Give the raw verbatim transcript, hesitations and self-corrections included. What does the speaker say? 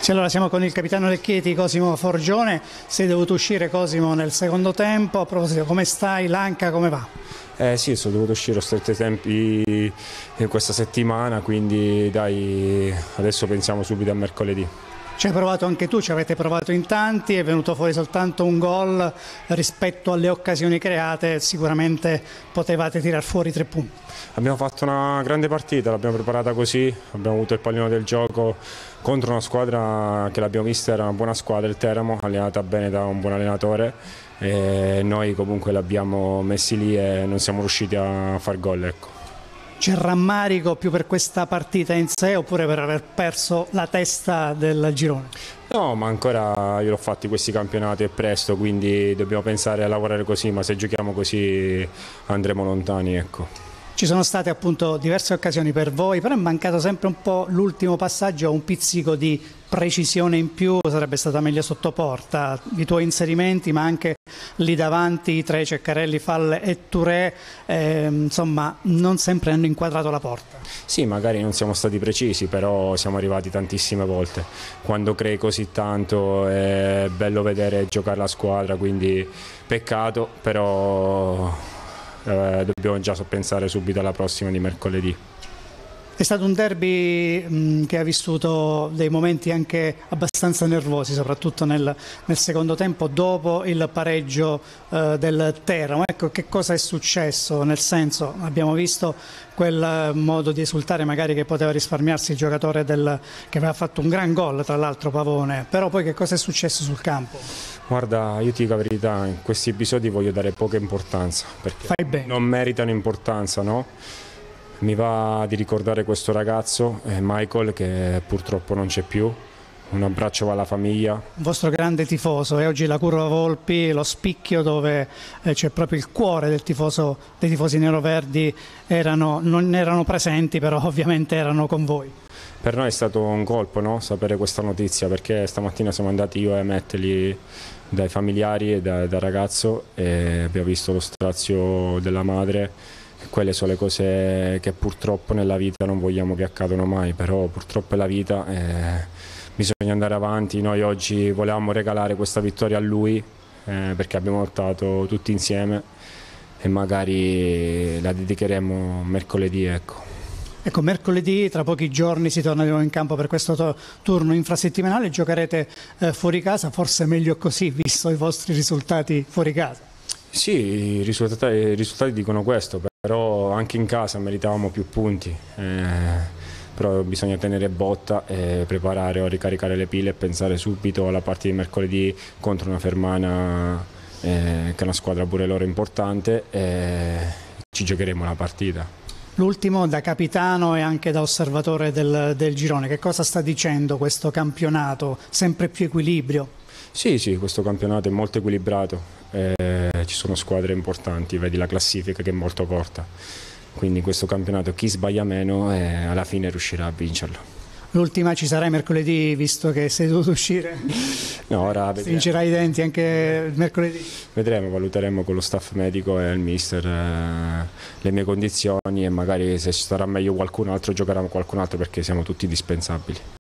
Sì, allora siamo con il capitano del Chieti, Cosimo Forgione. Sei dovuto uscire, Cosimo, nel secondo tempo. A proposito, come stai? L'Anca come va? Eh sì, sono dovuto uscire, ho stretto i tempi in questa settimana, quindi dai, adesso pensiamo subito a mercoledì. Ci hai provato anche tu, ci avete provato in tanti, è venuto fuori soltanto un gol rispetto alle occasioni create, sicuramente potevate tirar fuori tre punti. Abbiamo fatto una grande partita, l'abbiamo preparata così, abbiamo avuto il pallino del gioco contro una squadra che l'abbiamo vista, era una buona squadra, il Teramo, allenata bene da un buon allenatore, e noi comunque l'abbiamo messi lì e non siamo riusciti a far gol, ecco. C'è rammarico più per questa partita in sé oppure per aver perso la testa del girone? No, ma ancora io l'ho fatti questi campionati, è presto, quindi dobbiamo pensare a lavorare così, ma se giochiamo così andremo lontani, ecco. Ci sono state appunto diverse occasioni per voi, però è mancato sempre un po' l'ultimo passaggio, un pizzico di precisione in più, sarebbe stata meglio sotto porta. I tuoi inserimenti, ma anche lì davanti tra Ceccarelli, Falle e Touré, eh, insomma, non sempre hanno inquadrato la porta. Sì, magari non siamo stati precisi, però siamo arrivati tantissime volte. Quando crei così tanto è bello vedere giocare la squadra, quindi peccato, però eh, dobbiamo già pensare subito alla prossima di mercoledì. È stato un derby mh, che ha vissuto dei momenti anche abbastanza nervosi, soprattutto nel, nel secondo tempo, dopo il pareggio eh, del Teramo. Ecco, che cosa è successo? Nel senso, abbiamo visto quel modo di esultare magari che poteva risparmiarsi il giocatore del, che aveva fatto un gran gol, tra l'altro Pavone, però poi che cosa è successo sul campo? Guarda, io ti dico la verità, in questi episodi voglio dare poca importanza, perché Fai bene. Non meritano importanza, no? Mi va di ricordare questo ragazzo, eh, Michael, che purtroppo non c'è più. Un abbraccio alla famiglia. Un vostro grande tifoso, e oggi la Curva Volpi, lo spicchio dove eh, c'è proprio il cuore del tifoso, dei tifosi neroverdi, erano, non erano presenti, però ovviamente erano con voi. Per noi è stato un colpo, no? Sapere questa notizia, perché stamattina siamo andati io e Metteli dai familiari e da, da ragazzo e abbiamo visto lo strazio della madre. Quelle sono le cose che purtroppo nella vita non vogliamo che accadano mai, però purtroppo è la vita, eh, bisogna andare avanti. Noi oggi volevamo regalare questa vittoria a lui eh, perché abbiamo lottato tutti insieme e magari la dedicheremo mercoledì, ecco. Ecco, mercoledì, tra pochi giorni, si torna di nuovo in campo per questo turno infrasettimanale, giocherete eh, fuori casa, forse meglio così, visto i vostri risultati fuori casa. Sì, i risultati, i risultati dicono questo, però anche in casa meritavamo più punti, eh, però bisogna tenere botta e preparare o ricaricare le pile e pensare subito alla partita di mercoledì contro una Fermana, eh, che è una squadra pure loro importante, e ci giocheremo la partita. L'ultimo, da capitano e anche da osservatore del, del girone, che cosa sta dicendo questo campionato? Sempre più equilibrio? Sì, sì, questo campionato è molto equilibrato, eh, ci sono squadre importanti, vedi la classifica che è molto corta, quindi in questo campionato chi sbaglia meno eh, alla fine riuscirà a vincerlo. L'ultima ci sarà mercoledì, visto che sei dovuto uscire? No, ora vedremo. Stringerai i denti anche mercoledì? Vedremo, valuteremo con lo staff medico e il mister eh, le mie condizioni e magari se ci sarà meglio qualcun altro giocherà qualcun altro perché siamo tutti indispensabili.